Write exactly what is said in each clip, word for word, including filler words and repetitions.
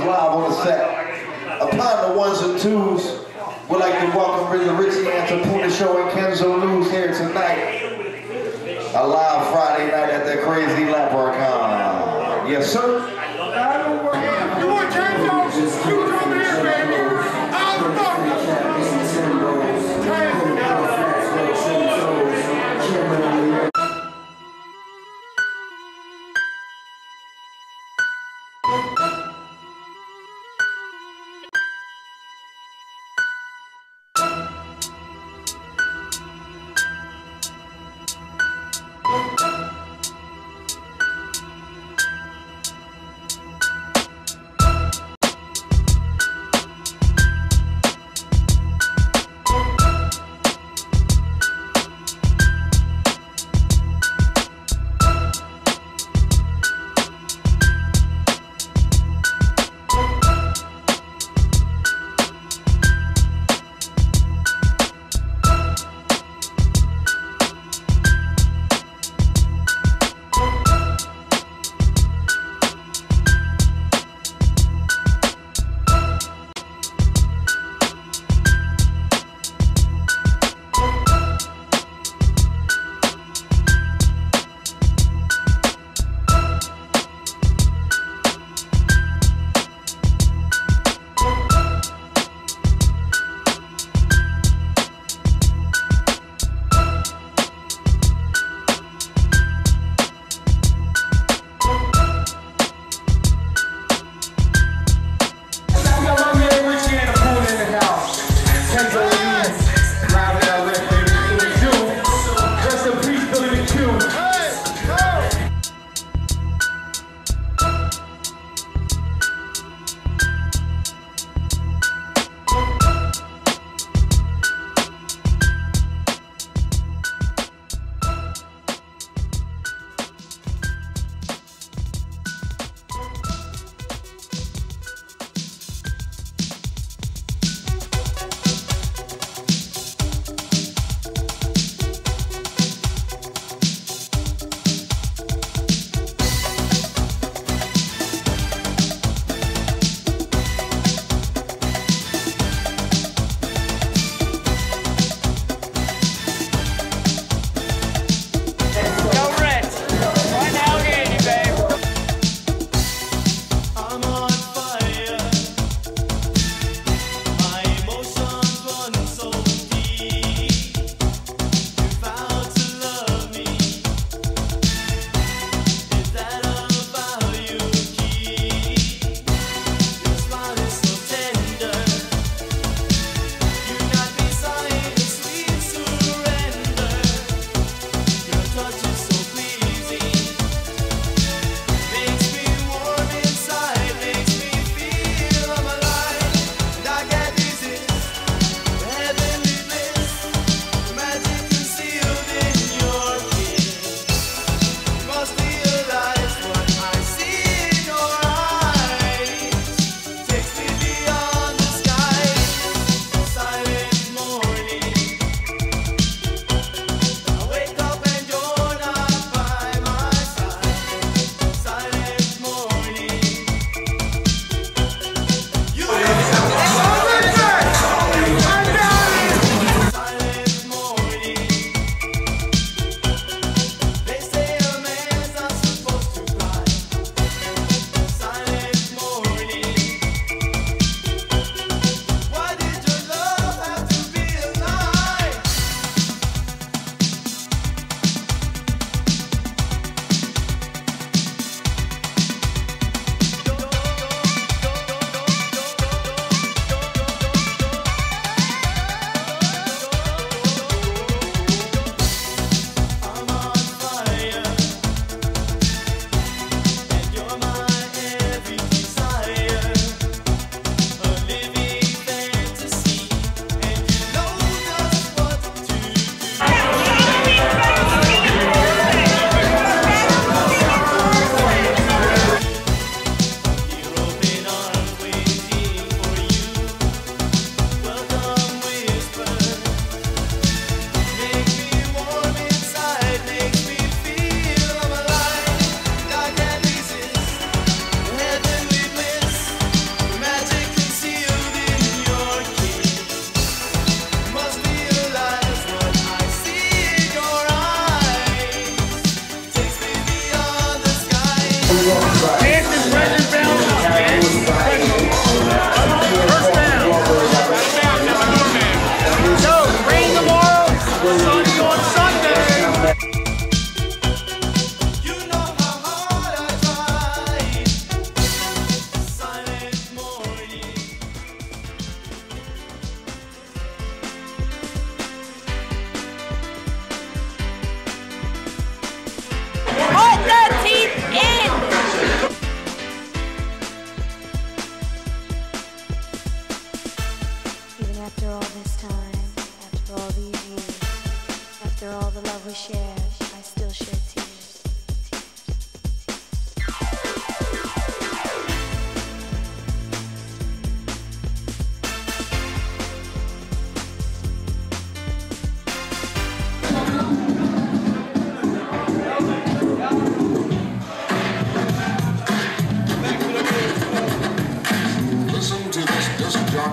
live on the set. Upon the ones and twos, we'd like to welcome the Richie Antipuna show and Kenzo News here tonight. A live Friday night at that crazy Leprechaun. Yes, sir. You want Kenzo? You come here, baby. I'll fuck you.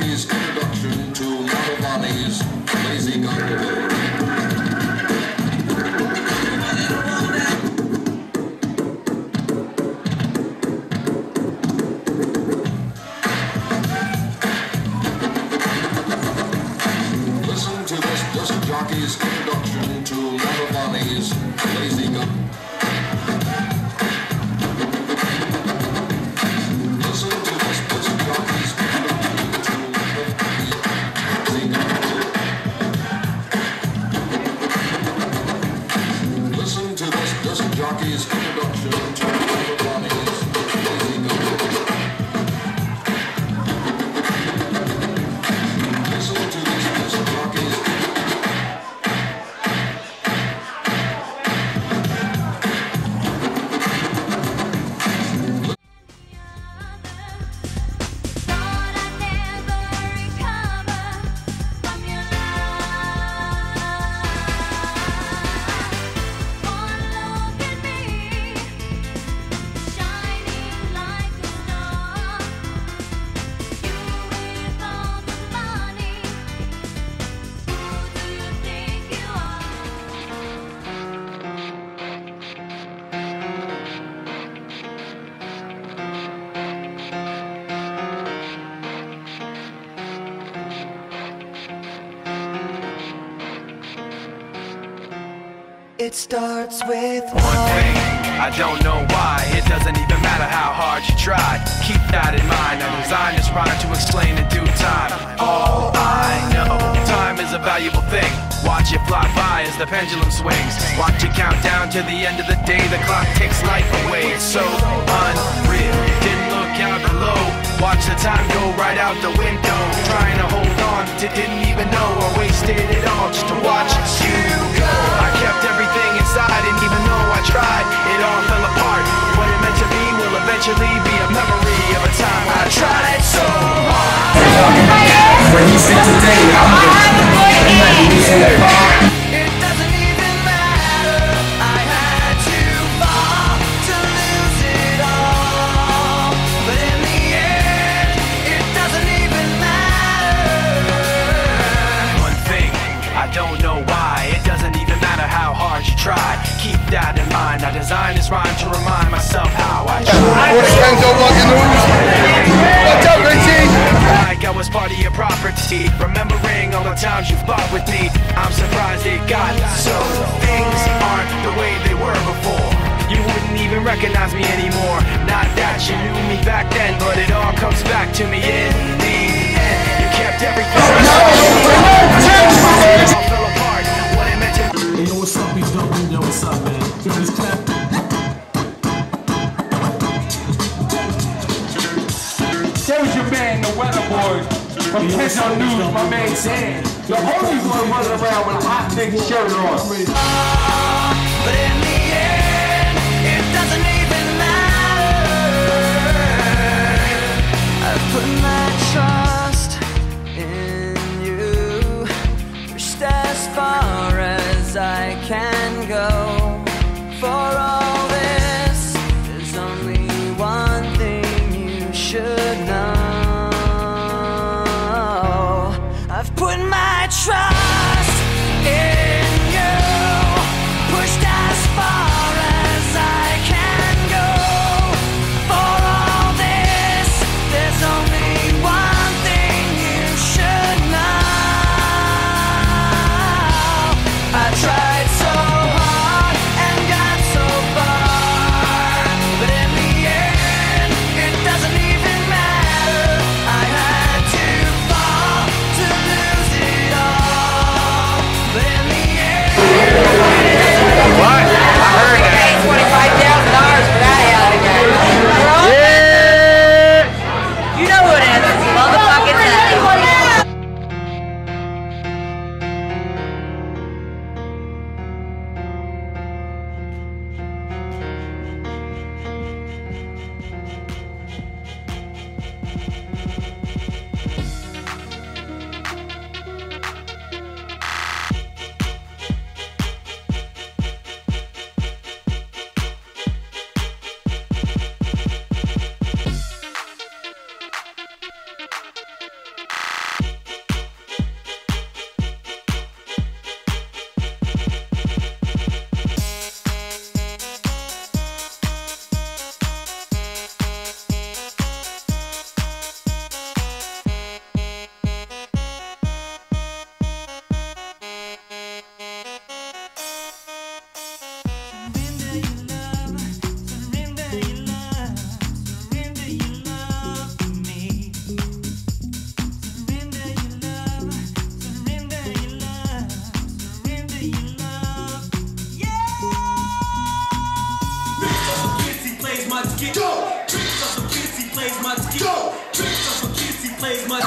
jockey's introduction to Mantovani's Lazy Gun. Listen to this disc jockey's introduction to Mantovani's Lazy Gun. Jockey's introduction to Leprechaun's Lazy Gun. Listen to this, this jockey's It starts with one thing, I don't know why. It doesn't even matter how hard you try. Keep that in mind. I designed this rhyme to explain in due time. All I know, time is a valuable thing. Watch it fly by as the pendulum swings. Watch it count down to the end of the day. The clock takes life away. It's so unreal. Didn't look out below. Watch the time go right out the window. Trying to hold on to didn't even know I wasted it all just to watch you go. I kept everything inside, and even though I tried, it all fell apart. What it meant to be will eventually be a memory of a time I tried so hard. When you sit today, I'm It doesn't even matter. I had to fall to lose it all. But in the end, it doesn't even matter. One thing, I don't know why. It doesn't even matter how hard you try. Keep that in mind. I designed this rhyme to remind myself how I tried. What's Kenzo walking news? What's up, Richie? Like I was part of your property, remembering all the times you fought with me. I'm surprised it got so. Things aren't the way they were before. You wouldn't even recognize me anymore. Not that you knew me back then, but it all comes back to me in the end. You kept everything. It all fell apart. What it meant to Hey, yo, what's up, B W? Yo, what's up, man? Give me this clap. That was your man, the weather boy. From Kenzo News, my man Dan. The only one running around with a hot nigga shirt on. But in the end, it doesn't even matter. I put my trust in you. Pushed as far as I can go. For all this, there's only one thing you should know. I've put my trust in you. Pushed as far as I can go. For all this, there's only one thing you should know. I tried so hard and got so far, but in the end, it doesn't even matter. I had to fall to lose it all.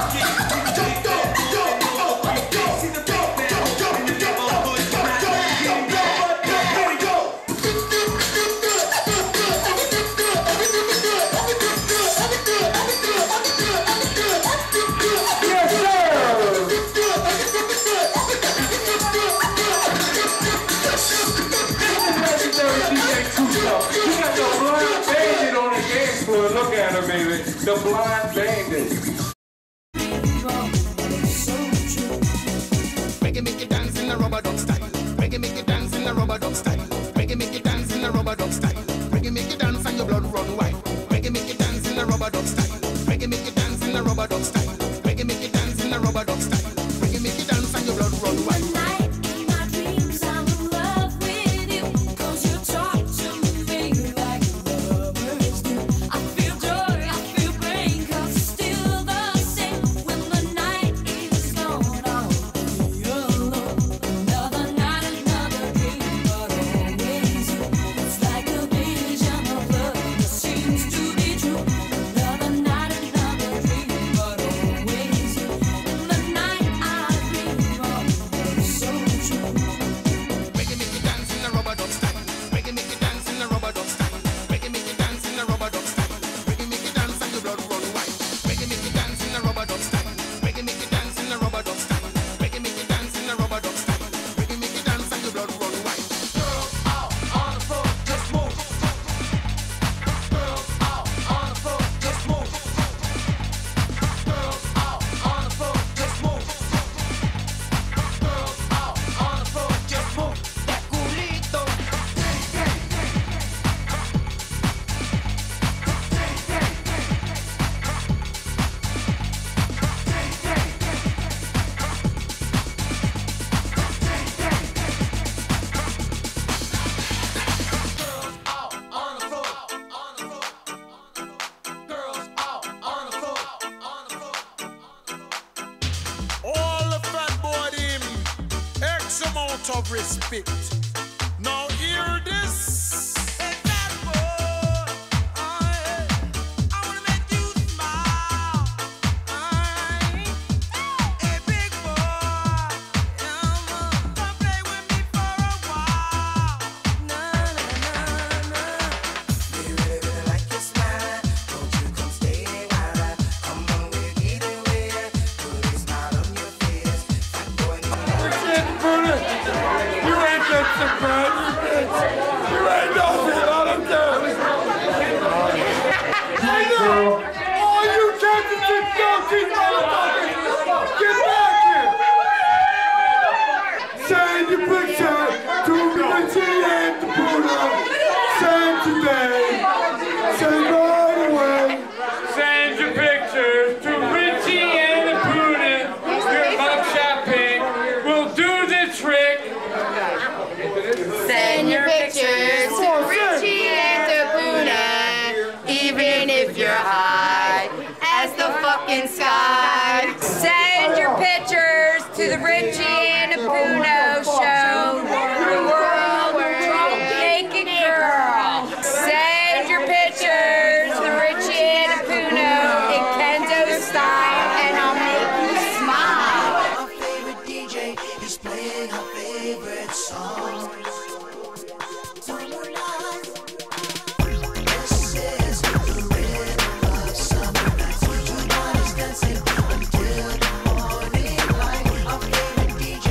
Look at her, baby. The blind bandit. Reggae make you dance in the rubber dub style. Reggae make you dance in the rubber dub style. Reggae make you dance in the rubber dub style. Reggae make you dance and your blood run wild. Reggae make you dance in the rubber dub style. Reggae make you dance in the rubber dub style. Reggae make you dance in the rubber dub style. Reggae make you dance and your blood run wild. Of respect. Now hear this. Hey, fat boy, oh, yeah. I wanna make you smile. Hey, hey big boy, yeah, come play with me for a while. Nah, nah, nah, nah. We really, really like your smile. Won't you come stay a while? Come on, we'll get away. Put a smile on your face. Fat boy, You ain't just a girl, you bitch. You ain't nothing, all I'm doing. I know. All you championship donkeys, motherfuckers, get back here. Send your picture to Richie and Antipuna. Send today. Send right away. Send your pictures to Richie and Antipuna. Your mugshot pic will do the trick. Send your pictures to Richie and Antipuna, even if you're high as the fucking sky. Send your pictures to the Richie and Antipuna show. The world drunk naked girl. Send your pictures to the Richie and Antipuna in Kenzo style, and I'll make you smile. Our favorite D J is playing our favorite song. This is the rhythm of summer nights. Two bodies dancing until the morning light. Our favorite D J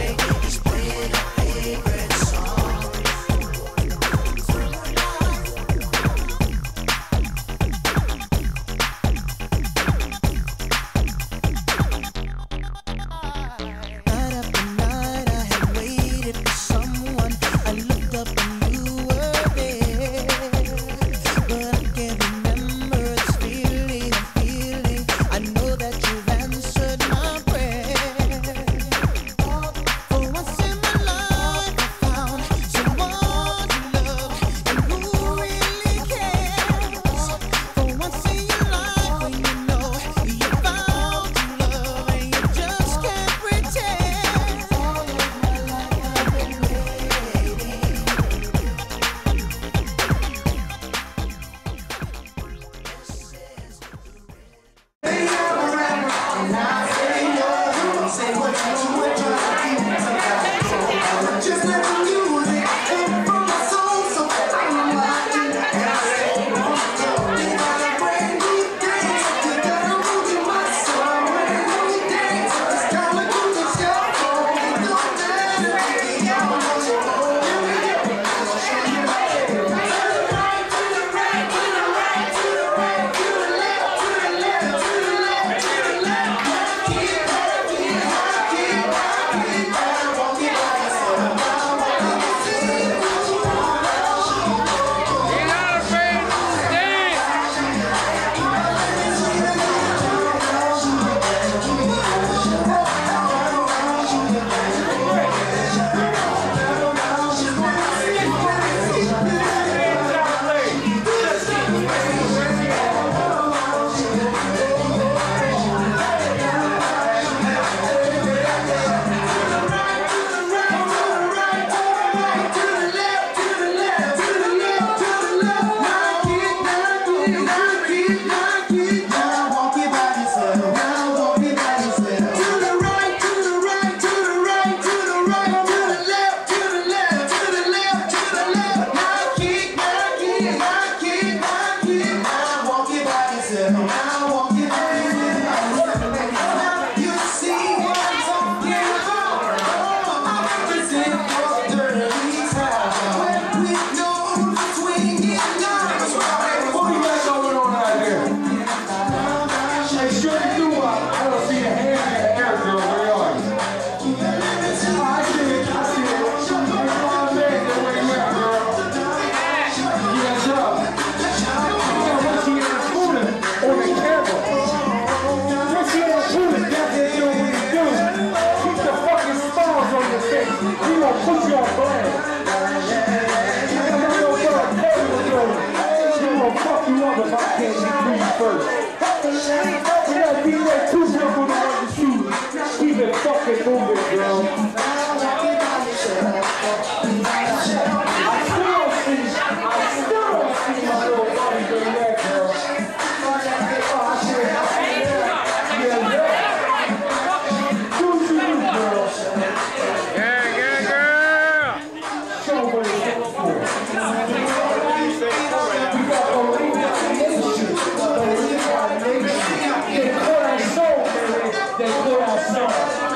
they put out something.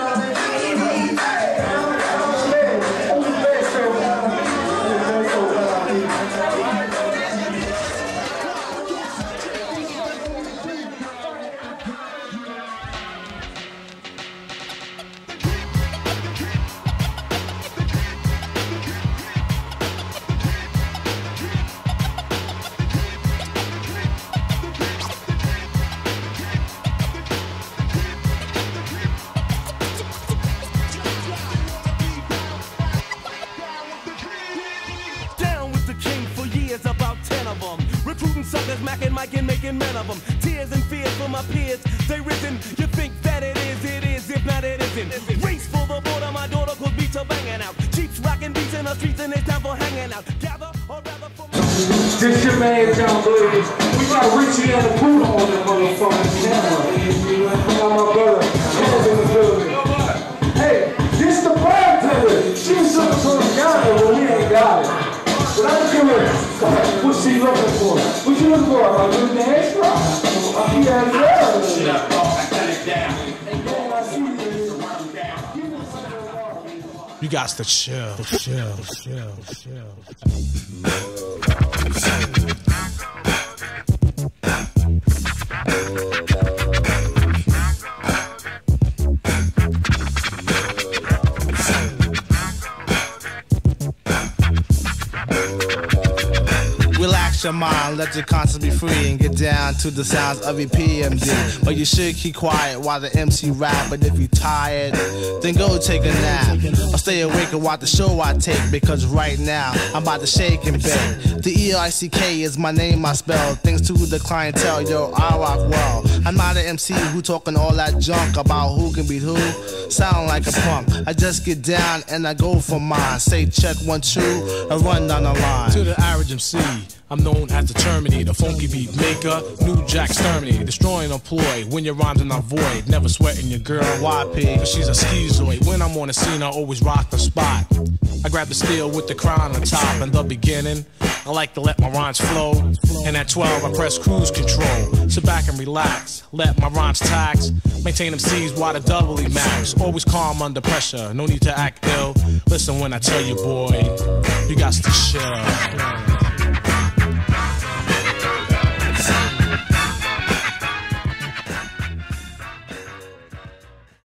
Suckers macking, micing, making men of them. Tears and fears for my peers, they risen. You think that it is, it is, if not it isn't. Race for the border, my daughter could beats are banging out. Jeeps rocking beats in the streets and it's time for hanging out. Gather or rather for this your man John Blaze. We got Richie and Antipuna on the motherfucking camera. We got my brother Kenzo in the building. Hey, this the bartender. She was looking for the guy, but we ain't got it. But I'm curious, what's she looking for? What you looking for? Am I doing the hair strap? He has love. Shut up, dog. I cut it down. You got to chill, chill, chill, chill. Relax your mind, let your conscience be free and get down to the sounds of your P M D. But you should keep quiet while the M C rap. But if you're tired, then go take a nap. Or stay awake and watch the show I take, because right now I'm about to shake and bake. The E I C K is my name I spell. Thanks to the clientele, yo, I rock well. I'm not an M C who talking all that junk about who can beat who. Sound like a punk. I just get down and I go for mine. Say check one, two, and run down the line. To the average M C, I'm known as the Terminator, funky beat maker, new jack exterminator, destroying a ploy when your rhymes are not void, never sweating your girl, Y P, cause she's a schizoid. When I'm on the scene, I always rock the spot. I grab the steel with the crown on top. In the beginning, I like to let my rhymes flow, and at twelve, I press cruise control. Sit back and relax, let my rhymes tax, maintain them C's while the doubly max. Always calm under pressure, no need to act ill. Listen when I tell you, boy, you got to chill.